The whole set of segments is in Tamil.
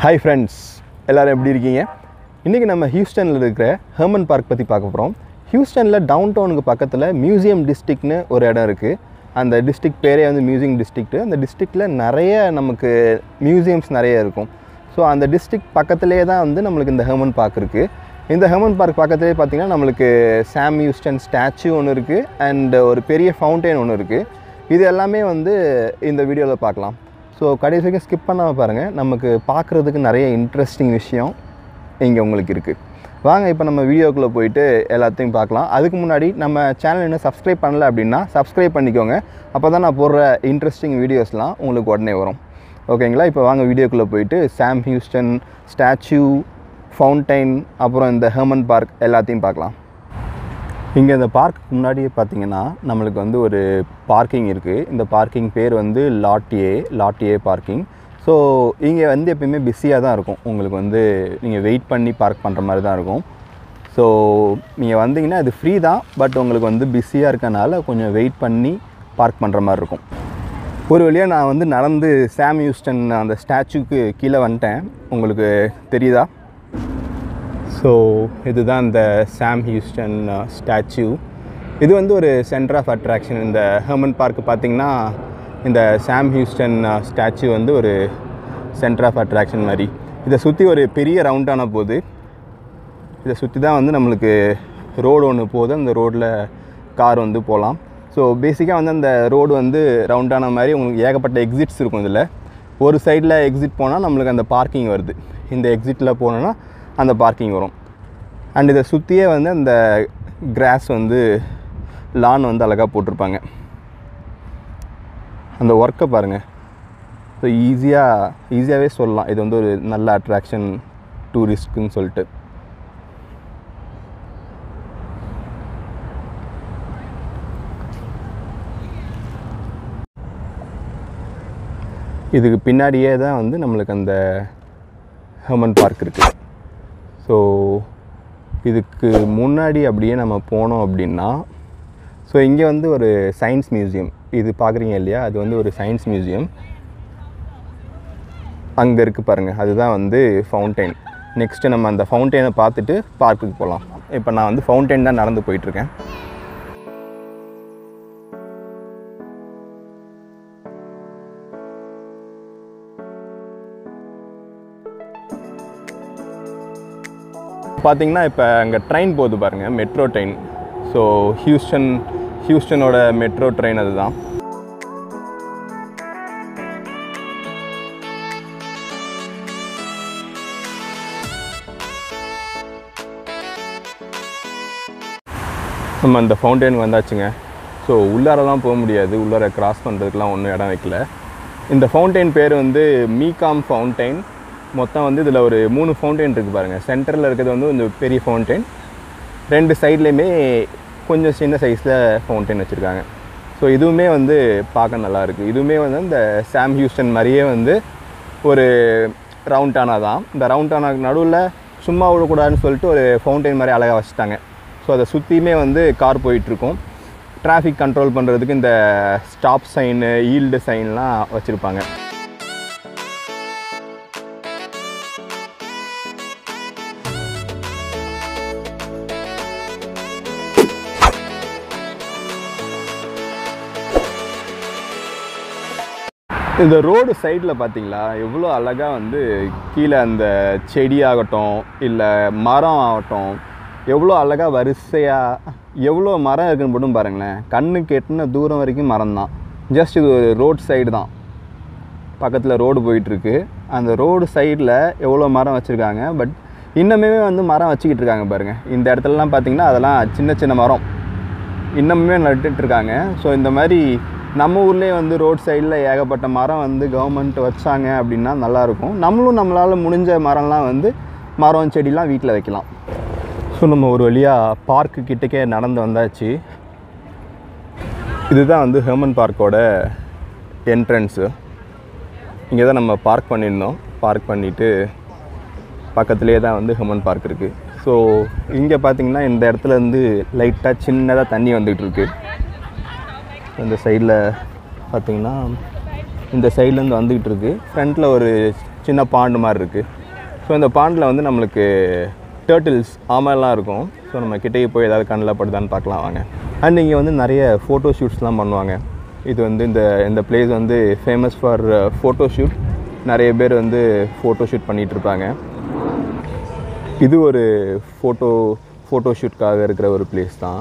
Hi friends, எல்லாரும் எப்படி இருக்கீங்க? இன்னைக்கு நம்ம ஹியூஸ்டன்ல இருக்கிற ஹெர்மன் பார்க் பத்தி பார்க்க போறோம். ஹியூஸ்டன்ல டவுன்டவுனுக்கு பக்கத்துல மியூசியம் டிஸ்ட்ரிக்ட்னு ஒரு இடம் இருக்கு. அந்த டிஸ்ட்ரிக்ட் பேரே வந்து மியூசியம் டிஸ்ட்ரிக்ட். அந்த டிஸ்ட்ரிக்ட்ல நிறைய நமக்கு மியூசியம்ஸ் நிறைய இருக்கும். ஸோ அந்த டிஸ்ட்ரிக்ட் பக்கத்துலேயே தான் வந்து நம்மளுக்கு இந்த ஹெர்மன் பார்க் இருக்குது. இந்த ஹெர்மன் பார்க் பக்கத்துலேயே பார்த்திங்கன்னா நம்மளுக்கு சாம் ஹியூஸ்டன் ஸ்டாச்சு ஒன்று இருக்குது அண்ட் ஒரு பெரிய ஃபவுண்டைன் ஒன்று இருக்குது. இது எல்லாமே வந்து இந்த வீடியோவில் பார்க்கலாம். ஸோ கடைசி வரைக்கும் ஸ்கிப் பண்ணாமல் பாருங்கள். நமக்கு பார்க்குறதுக்கு நிறைய இன்ட்ரெஸ்டிங் விஷயம் இங்கே உங்களுக்கு இருக்குது. வாங்க இப்போ நம்ம வீடியோக்குள்ளே போயிட்டு எல்லாத்தையும் பார்க்கலாம். அதுக்கு முன்னாடி நம்ம சேனல் இன்னும் சப்ஸ்கிரைப் பண்ணல அப்படின்னா சப்ஸ்கிரைப் பண்ணிக்கோங்க. அப்போ தான் நான் போடுற இன்ட்ரெஸ்டிங் வீடியோஸ்லாம் உங்களுக்கு உடனே வரும். ஓகேங்களா? இப்போ வாங்க வீடியோக்குள்ளே போயிட்டு சாம் ஹியூஸ்டன் ஸ்டாச்சு, ஃபவுண்டைன், அப்புறம் இந்த ஹெர்மன் பார்க் எல்லாத்தையும் பார்க்கலாம். இங்கே இந்த பார்க்குக்கு முன்னாடியே பார்த்தீங்கன்னா நம்மளுக்கு வந்து ஒரு பார்க்கிங் இருக்குது. இந்த பார்க்கிங் பேர் வந்து லாட்டியே பார்க்கிங். ஸோ இங்கே வந்து எப்பயுமே பிஸியாக தான் இருக்கும். உங்களுக்கு வந்து நீங்கள் வெயிட் பண்ணி பார்க் பண்ணுற மாதிரி தான் இருக்கும். ஸோ நீங்கள் வந்தீங்கன்னா இது ஃப்ரீ தான், பட் உங்களுக்கு வந்து பிஸியாக இருக்கனால கொஞ்சம் வெயிட் பண்ணி பார்க் பண்ணுற மாதிரி இருக்கும். ஒரு வழியாக நான் வந்து நடந்து சாம் ஹியூஸ்டன் அந்த ஸ்டாச்சுக்கு கீழே வந்துட்டேன். உங்களுக்கு தெரியுதா? ஸோ இதுதான் இந்த சாம் ஹியூஸ்டன் ஸ்டாச்சு. இது வந்து ஒரு சென்டர் ஆஃப் அட்ராக்ஷன். இந்த ஹெர்மன் பார்க் பார்த்திங்கன்னா இந்த சாம் ஹியூஸ்டன் ஸ்டாச்சு வந்து ஒரு சென்டர் ஆஃப் அட்ராக்ஷன் மாதிரி. இதை சுற்றி ஒரு பெரிய ரவுண்டான போகுது. இதை சுற்றி தான் வந்து நம்மளுக்கு ரோடு ஒன்று போகுது. அந்த ரோட்டில் கார் வந்து போகலாம். ஸோ பேசிக்காக வந்து அந்த ரோடு வந்து ரவுண்டான மாதிரி உங்களுக்கு ஏகப்பட்ட எக்ஸிட்ஸ் இருக்கும். இதில் ஒரு சைடில் எக்ஸிட் போனால் நம்மளுக்கு அந்த பார்க்கிங் வருது. இந்த எக்ஸிட்டில் போனோன்னா அந்த பார்க்கிங் வரும். அண்ட் இதை சுற்றியே வந்து அந்த கிராஸ் வந்து லான் வந்து அழகாக போட்டிருப்பாங்க. அந்த ஒர்க்கை பாருங்கள். ஸோ ஈஸியாகவே சொல்லலாம் இது வந்து ஒரு நல்ல அட்ராக்ஷன் டூரிஸ்ட்டுன்னு சொல்லிட்டு. இதுக்கு பின்னாடியே தான் வந்து நம்மளுக்கு அந்த ஹெர்மன் பார்க் இருக்குது. ஸோ இதுக்கு முன்னாடி அப்படியே நம்ம போனோம் அப்படின்னா ஸோ இங்கே வந்து ஒரு சயின்ஸ் மியூசியம் இது பார்க்குறீங்க இல்லையா? அது வந்து ஒரு சயின்ஸ் மியூசியம் அங்கே இருக்குது பாருங்கள். அதுதான் வந்து ஃபவுண்டைன். நெக்ஸ்ட்டு நம்ம அந்த ஃபவுண்டைனை பார்த்துட்டு பார்க்குக்கு போகலாம். இப்போ நான் வந்து ஃபவுண்டைன் தான் நடந்து போயிட்டுருக்கேன். பார்த்திங்கன்னா இப்போ அங்கே ட்ரெயின் போகுது பாருங்கள், மெட்ரோ ட்ரெயின். ஸோ ஹியூஸ்டனோட மெட்ரோ ட்ரெயின் அதுதான். நம்ம அந்த ஃபவுண்டைனுக்கு வந்தாச்சுங்க. ஸோ உள்ளாரெல்லாம் போக முடியாது, உள்ளார கிராஸ் பண்ணுறதுக்கெலாம் ஒன்றும் இடம் வைக்கல. இந்த ஃபவுண்டைன் பேர் வந்து மீகாம் ஃபவுண்டைன். மொத்தம் வந்து இதில் ஒரு 3 ஃபவுண்டைன் இருக்குது பாருங்கள். சென்டரில் இருக்கிறது வந்து கொஞ்சம் பெரிய ஃபவுண்டைன், 2 சைட்லேயுமே கொஞ்சம் சின்ன சைஸில் ஃபவுண்டைன் வச்சுருக்காங்க. ஸோ இதுவுமே வந்து பார்க்க நல்லாயிருக்கு. இதுவுமே வந்து இந்த சாம் ஹியூஸ்டன் மாதிரியே வந்து ஒரு ரவுண்டானா தான். இந்த ரவுண்டானாக்கு நடுவில் சும்மா விடக்கூடாதுன்னு சொல்லிட்டு ஒரு ஃபவுண்டைன் மாதிரி அழகாக வச்சுட்டாங்க. ஸோ அதை சுற்றியுமே வந்து கார் போயிட்டுருக்கும். டிராஃபிக் கண்ட்ரோல் பண்ணுறதுக்கு இந்த ஸ்டாப் சைனு, ஈல்டு சைன்லாம் வச்சுருப்பாங்க. இந்த ரோடு சைடில் பார்த்தீங்களா எவ்வளோ அழகாக வந்து கீழே அந்த செடியாகட்டும் இல்லை மரம் ஆகட்டும் எவ்வளோ அழகாக வரிசையாக எவ்வளோ மரம் இருக்குன்னு மட்டும் பாருங்களேன். கண்ணுக்கு எட்டின தூரம் வரைக்கும் மரம் தான். ஜஸ்ட் இது ஒரு ரோட் சைடு தான். பக்கத்தில் ரோடு போயிட்டுருக்கு. அந்த ரோடு சைடில் எவ்வளோ மரம் வச்சுருக்காங்க. பட் இன்னுமே வந்து மரம் வச்சுக்கிட்டு இருக்காங்க பாருங்கள். இந்த இடத்துலலாம் பார்த்திங்கன்னா அதெல்லாம் சின்ன சின்ன மரம் இன்னுமே நட்டுட்ருக்காங்க. ஸோ இந்த மாதிரி நம்ம ஊர்லேயே வந்து ரோட் சைடில் ஏகப்பட்ட மரம் வந்து கவர்மெண்ட் வச்சாங்க அப்படின்னா நல்லாயிருக்கும். நம்மளால் முடிஞ்ச மரம்லாம் வந்து மரம் செடிலாம் வீட்டில் வைக்கலாம். ஸோ நம்ம ஒரு வழியாக பார்க்கு கிட்டக்கே நடந்து வந்தாச்சு. இதுதான் வந்து ஹெர்மன் பார்க்கோட என்ட்ரன்ஸு. இங்கே தான் நம்ம பார்க் பண்ணியிருந்தோம். பார்க் பண்ணிவிட்டு பக்கத்துலேயே தான் வந்து ஹெர்மன் பார்க் இருக்குது. ஸோ இங்கே பார்த்திங்கன்னா இந்த இடத்துலேருந்து லைட்டாக சின்னதாக தண்ணி வந்துகிட்ருக்கு. இந்த சைடில் பார்த்திங்கன்னா இந்த சைட்லேருந்து வந்துக்கிட்டு இருக்குது. ஃப்ரண்ட்டில் ஒரு சின்ன பாண்டு மாதிரி இருக்குது. ஸோ இந்த பாண்டில் வந்து நம்மளுக்கு டர்ட்டில்ஸ் ஆமெல்லாம் இருக்கும். ஸோ நம்ம கிட்டே போய் ஏதாவது கண்ணில் படுதான்னு பார்க்கலாம் வாங்க. அண்ட் இங்கே வந்து நிறைய ஃபோட்டோ ஷூட்ஸ்லாம் பண்ணுவாங்க. இது வந்து இந்த பிளேஸ் வந்து ஃபேமஸ் ஃபார் ஃபோட்டோ ஷூட். நிறைய பேர் வந்து ஃபோட்டோ ஷூட் பண்ணிகிட்ருப்பாங்க. இது ஒரு ஃபோட்டோ ஷூட்காக இருக்கிற ஒரு பிளேஸ் தான்.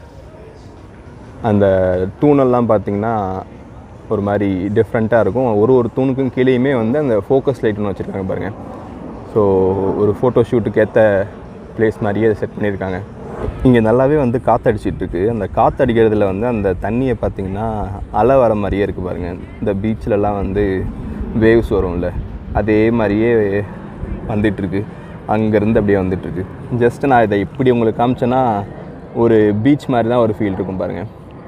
அந்த தூணெல்லாம் பார்த்திங்கன்னா ஒரு மாதிரி டிஃப்ரெண்ட்டாக இருக்கும். ஒரு தூணுக்கும் கீழேயுமே வந்து அந்த ஃபோக்கஸ் லைட்னு வச்சுருக்காங்க பாருங்கள். ஸோ ஒரு ஃபோட்டோ ஷூட்டுக்கு ஏற்ற பிளேஸ் மாதிரியே செட் பண்ணியிருக்காங்க. இங்கே நல்லாவே வந்து காற்றடிச்சிட்ருக்கு. அந்த காற்றடிக்கிறதுல வந்து அந்த தண்ணியை பார்த்திங்கன்னா அலை வர மாதிரியே இருக்குது பாருங்கள். இந்த பீச்சிலலாம் வந்து வேவ்ஸ் வரும்ல, அதே மாதிரியே வந்துட்டுருக்கு. அங்கேருந்து அப்படியே வந்துட்டுருக்கு. ஜஸ்ட்டு நான் இதை இப்படி உங்களுக்கு காமிச்சேன்னா ஒரு பீச் மாதிரி தான் ஒரு ஃபீல் இருக்கும் பாருங்கள்.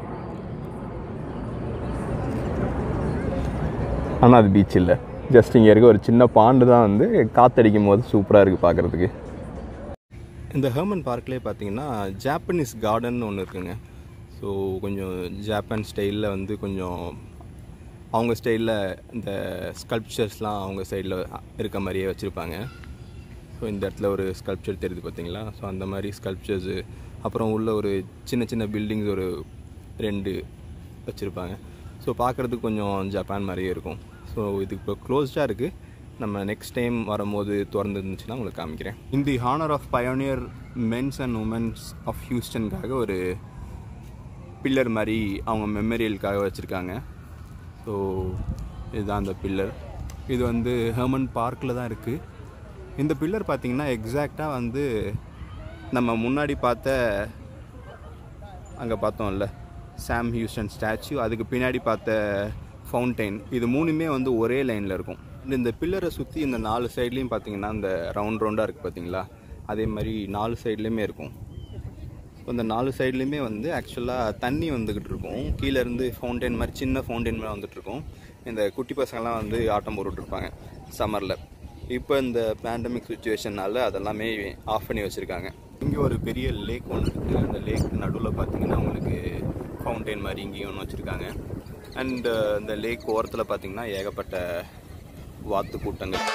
ஆனால் அது பீச் இல்லை, ஜஸ்ட் இங்கே இருக்க ஒரு சின்ன பாண்டு தான் வந்து காற்றடிக்கும் போது சூப்பராக இருக்குது பார்க்குறதுக்கு. இந்த ஹெர்மன் பார்க்லேயே பார்த்தீங்கன்னா ஜாப்பனீஸ் கார்டன் ஒன்று இருக்குங்க. ஸோ கொஞ்சம் ஜாப்பான் ஸ்டைலில் வந்து கொஞ்சம் அவங்க ஸ்டைலில் இந்த ஸ்கல்ப்சர்ஸ்லாம் அவங்க சைடில் இருக்க மாதிரியே வச்சுருப்பாங்க. ஸோ இந்த இடத்துல ஒரு ஸ்கல்ப்சர் தெரியுது பார்த்தீங்களா? ஸோ அந்த மாதிரி ஸ்கல்ப்சர்ஸு, அப்புறம் உள்ள ஒரு சின்ன சின்ன பில்டிங்ஸ் ஒரு 2 வச்சுருப்பாங்க. ஸோ பார்க்குறதுக்கு கொஞ்சம் ஜப்பான் மாதிரியே இருக்கும். ஸோ இது இப்போ க்ளோஸ்டாக இருக்குது. நம்ம நெக்ஸ்ட் டைம் வரும்போது திறந்து இருந்துச்சுன்னா உங்களுக்கு காமிக்கிறேன். In the honour of pioneer mens and womens of ஹியூஸ்டனுக்காக ஒரு பில்லர் மாதிரி அவங்க மெமரியலுக்காக வச்சுருக்காங்க. ஸோ இதுதான் அந்த பில்லர். இது வந்து ஹெர்மன் பார்க்கில் தான் இருக்குது. இந்த பில்லர் பார்த்திங்கன்னா எக்ஸாக்டாக வந்து நம்ம முன்னாடி பார்த்த அங்கே பார்த்தோம்ல சாம் ஹியூஸ்டன் ஸ்டாச்சு, அதுக்கு பின்னாடி பார்த்த ஃபவுண்டைன், இது 3மே வந்து ஒரே லைனில் இருக்கும். இந்த பில்லரை சுற்றி இந்த 4 சைட்லேயும் பார்த்திங்கன்னா இந்த ரவுண்டாக இருக்குது பார்த்தீங்களா? அதே மாதிரி 4 சைட்லேயுமே இருக்கும். இந்த 4 சைட்லேயுமே வந்து ஆக்சுவலாக தண்ணி வந்துக்கிட்டு இருக்கும். கீழேருந்து ஃபவுண்டைன் மாதிரி சின்ன ஃபவுண்டைன் மாதிரி வந்துட்டுருக்கும். இந்த குட்டி பசங்கள்லாம் வந்து ஆட்டம் போட்டுட்ருப்பாங்க சம்மரில். இப்போ இந்த பேண்டமிக் சுச்சுவேஷனால் அதெல்லாமே ஆஃப் பண்ணி வச்சுருக்காங்க. இங்கே ஒரு பெரிய லேக் ஒன்று இருக்குது. அந்த லேக் நடுவில் பார்த்திங்கன்னா உங்களுக்கு ஃபவுண்டைன் மாதிரி இங்கேயும் ஒன்று வச்சுருக்காங்க. அண்டு இந்த லேக் ஓரத்தில் பார்த்திங்கன்னா ஏகப்பட்ட வாத்து கூட்டங்கள்.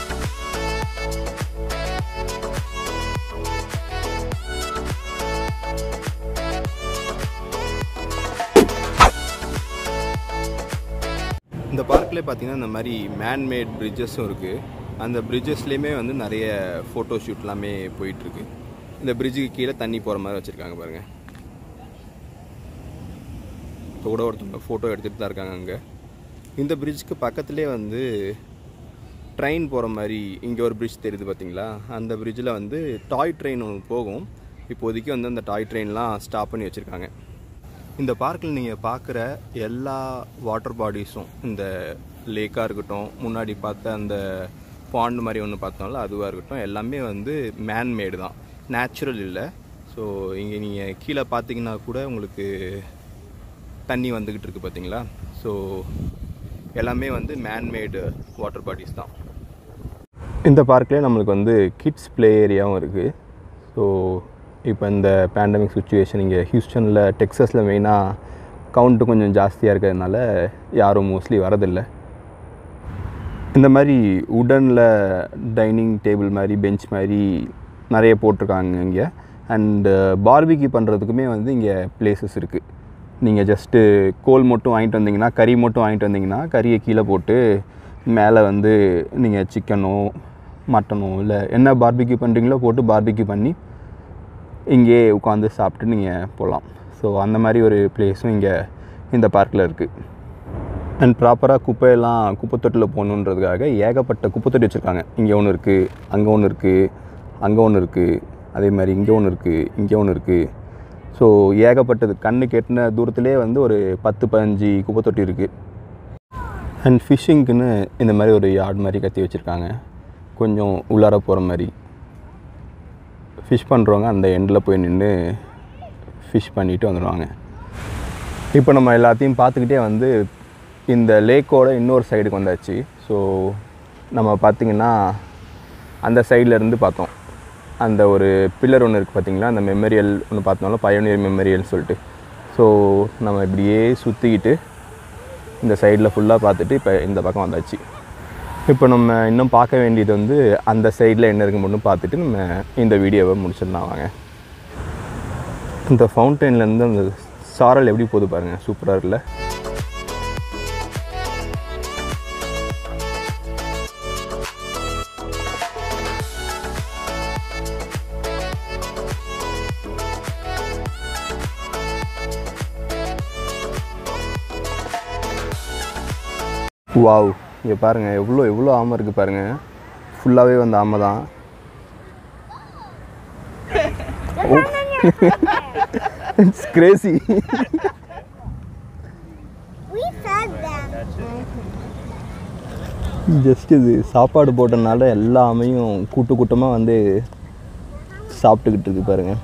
இந்த பார்க்கில் பார்த்திங்கன்னா இந்த மாதிரி மேன்மேட் பிரிட்ஜஸும் இருக்குது. அந்த பிரிட்ஜஸ்லேயுமே வந்து நிறைய ஃபோட்டோ ஷூட் எல்லாமே போயிட்டுருக்கு. இந்த பிரிட்ஜுக்கு கீழே தண்ணி போகிற மாதிரி வச்சுருக்காங்க பாருங்கள். இப்போ கூட ஒருத்தவங்க ஃபோட்டோ எடுத்துகிட்டு தான் இருக்காங்க அங்கே. இந்த பிரிட்ஜுக்கு பக்கத்துலேயே வந்து ட்ரெயின் போகிற மாதிரி இங்கே ஒரு பிரிட்ஜ் தெரியுது பார்த்தீங்களா? அந்த பிரிட்ஜில் வந்து டாய் ட்ரெயின் ஒன்று போகும். இப்போதைக்கு வந்து அந்த டாய் ட்ரெயின்லாம் ஸ்டாப் பண்ணி வச்சுருக்காங்க. இந்த பார்க்கில் நீங்கள் பார்க்குற எல்லா வாட்டர் பாடிஸும், இந்த லேக்காக இருக்கட்டும், முன்னாடி பார்த்த அந்த பாண்ட் மாதிரி ஒன்று பார்த்தோம்ல அதுவாக இருக்கட்டும், எல்லாமே வந்து மேன்மேடு தான், நேச்சுரல் இல்லை. ஸோ இங்கே நீங்கள் கீழே பார்த்தீங்கன்னா கூட உங்களுக்கு தண்ணி வந்துக்கிட்டு இருக்குது பார்த்தீங்களா? ஸோ எல்லாமே வந்து மேன்மேடு வாட்டர் பாடிஸ் தான். இந்த பார்க்லேயே நம்மளுக்கு வந்து கிட்ஸ் ப்ளே ஏரியாவும் இருக்குது. ஸோ இப்போ இந்த பேண்டமிக் சுச்சுவேஷன் இங்கே ஹியூஸ்டனில், டெக்ஸஸில் மெயினாக கவுண்ட்டு கொஞ்சம் ஜாஸ்தியாக இருக்கிறதுனால யாரும் மோஸ்ட்லி வரதில்லை. இந்த மாதிரி உடனில் டைனிங் டேபிள் மாதிரி, பெஞ்ச் மாதிரி நிறைய போட்டிருக்காங்க இங்கே. அண்டு பார்பிக்யூ பண்ணுறதுக்குமே வந்து இங்கே பிளேசஸ் இருக்குது. நீங்கள் ஜஸ்ட்டு கோல் மட்டும் வாங்கிட்டு வந்தீங்கன்னா, கறி மட்டும் வாங்கிட்டு வந்தீங்கன்னா, கறியை கீழே போட்டு மேலே வந்து நீங்கள் சிக்கனோ மட்டனோ இல்லை என்ன பார்பிக்யூ பண்ணுறீங்களோ போட்டு பார்பிக்யூ பண்ணி இங்கேயே உட்காந்து சாப்பிட்டு நீங்கள் போகலாம். ஸோ அந்த மாதிரி ஒரு பிளேஸும் இங்கே இந்த பார்க்கில் இருக்குது. அண்ட் ப்ராப்பராக குப்பை தொட்டில் போகணுன்றதுக்காக ஏகப்பட்ட குப்பை தொட்டி வச்சுருக்காங்க. இங்கே ஒன்று இருக்குது, அங்கே ஒன்று இருக்குது, அங்கே ஒன்று இருக்குது, அதே மாதிரி இங்கே ஒன்று இருக்குது, இங்கே ஒன்று இருக்குது. ஸோ ஏகப்பட்டது, கண்ணுக்கு எட்டின தூரத்துலேயே வந்து ஒரு 10-15 குப்பை தொட்டி இருக்குது. அண்ட் ஃபிஷ்ஷிங்க்குன்னு இந்த மாதிரி ஒரு யார்ட் மாதிரி கட்டி வச்சுருக்காங்க, கொஞ்சம் உள்ளார போகிற மாதிரி. ஃபிஷ் பண்ணுறவங்க அந்த எண்டில் போய் நின்று ஃபிஷ் பண்ணிவிட்டு வந்துடுவாங்க. இப்போ நம்ம எல்லாத்தையும் பார்த்துக்கிட்டே வந்து இந்த லேக்கோட இன்னொரு சைடுக்கு வந்தாச்சு. ஸோ நம்ம பார்த்திங்கன்னா அந்த சைட்லேருந்து பார்த்தோம், அந்த ஒரு பில்லர் ஒன்று இருக்குது பார்த்திங்களா, அந்த மெமரியல் ஒன்று பார்த்தோம்னா பயோனியர் மெமரியல்னு சொல்லிட்டு. ஸோ நம்ம இப்படியே சுற்றிக்கிட்டு இந்த சைடில் ஃபுல்லாக பார்த்துட்டு இப்போ இந்த பக்கம் வந்தாச்சு. இப்போ நம்ம இன்னும் பார்க்க வேண்டியது வந்து அந்த சைடில் என்ன இருக்கு மட்டும் பார்த்துட்டு நம்ம இந்த வீடியோவை முடிச்சிடலாம் வாங்க. இந்த ஃபவுண்டெயின்லேருந்து அந்த சாரல் எப்படி போகுது பாருங்கள், சூப்பராக இருக்குல்ல. வாவ், இங்கே பாருங்கள் எவ்வளோ ஆமை இருக்குது பாருங்கள். ஃபுல்லாகவே வந்து ஆமை தான். It's crazy. ஜஸ்ட் இது சாப்பாடு போட்டனால எல்லா ஆமையும் கூட்டமாக வந்து சாப்பிட்டுக்கிட்டு இருக்கு பாருங்கள்.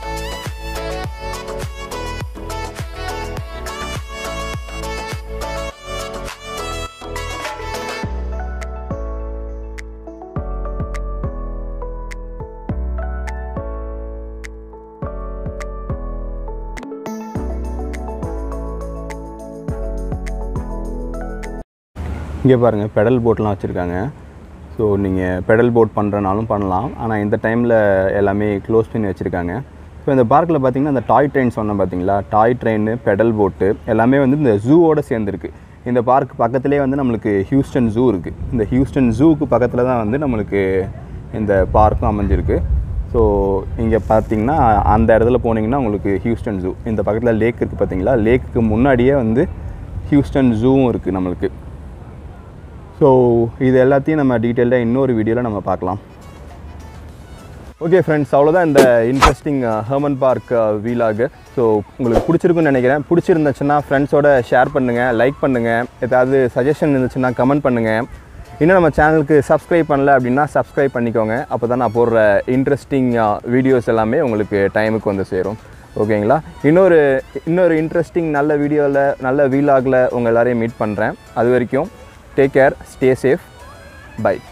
இங்கே பாருங்கள் பெடல் போட்லாம் வச்சுருக்காங்க. ஸோ நீங்கள் பெடல் போட் பண்ணுறனாலும் பண்ணலாம். ஆனால் இந்த டைமில் எல்லாமே க்ளோஸ் பண்ணி வச்சுருக்காங்க. ஸோ இந்த பார்க்கில் பார்த்திங்கன்னா அந்த டாய் ட்ரெயின் சொன்னேன் பார்த்தீங்களா, டாய் ட்ரெயின், பெடல் போட்டு எல்லாமே வந்து இந்த ஜூவோடு சேர்ந்துருக்கு. இந்த பார்க் பக்கத்துலேயே வந்து நம்மளுக்கு ஹியூஸ்டன் ஜூ இருக்குது. இந்த ஹியூஸ்டன் ஜூவுக்கு பக்கத்தில் தான் வந்து நம்மளுக்கு இந்த பார்க்கும் அமைஞ்சிருக்கு. ஸோ இங்கே பார்த்திங்கன்னா அந்த இடத்துல போனீங்கன்னா உங்களுக்கு ஹியூஸ்டன் ஜூ, இந்த பக்கத்தில் லேக் இருக்குது பார்த்தீங்களா, லேக்குக்கு முன்னாடியே வந்து ஹியூஸ்டன் ஜூவும் இருக்குது நம்மளுக்கு. ஸோ இது எல்லாத்தையும் நம்ம டீட்டெயிலாக இன்னொரு வீடியோவில் நம்ம பார்க்கலாம். ஓகே ஃப்ரெண்ட்ஸ், அவ்வளோதான் இந்த interesting Hermann park vlog. So உங்களுக்கு பிடிச்சிருக்குன்னு நினைக்கிறேன். பிடிச்சிருந்துச்சுன்னா ஃப்ரெண்ட்ஸோட ஷேர் பண்ணுங்கள், லைக் பண்ணுங்கள். ஏதாவது சஜஷன் இருந்துச்சுன்னா கமெண்ட் பண்ணுங்கள். இன்னும் நம்ம சேனலுக்கு சப்ஸ்கிரைப் பண்ணல அப்படின்னா சப்ஸ்கிரைப் பண்ணிக்கோங்க. அப்போ தான் நான் போடுற இன்ட்ரெஸ்டிங் வீடியோஸ் எல்லாமே உங்களுக்கு டைமுக்கு வந்து சேரும். ஓகேங்களா? இன்னொரு இன்ட்ரெஸ்டிங் நல்ல வீடியோவில், நல்ல வீலாகில் உங்கள் எல்லோரையும் மீட் பண்ணுறேன். அது வரைக்கும் take care, stay safe, bye.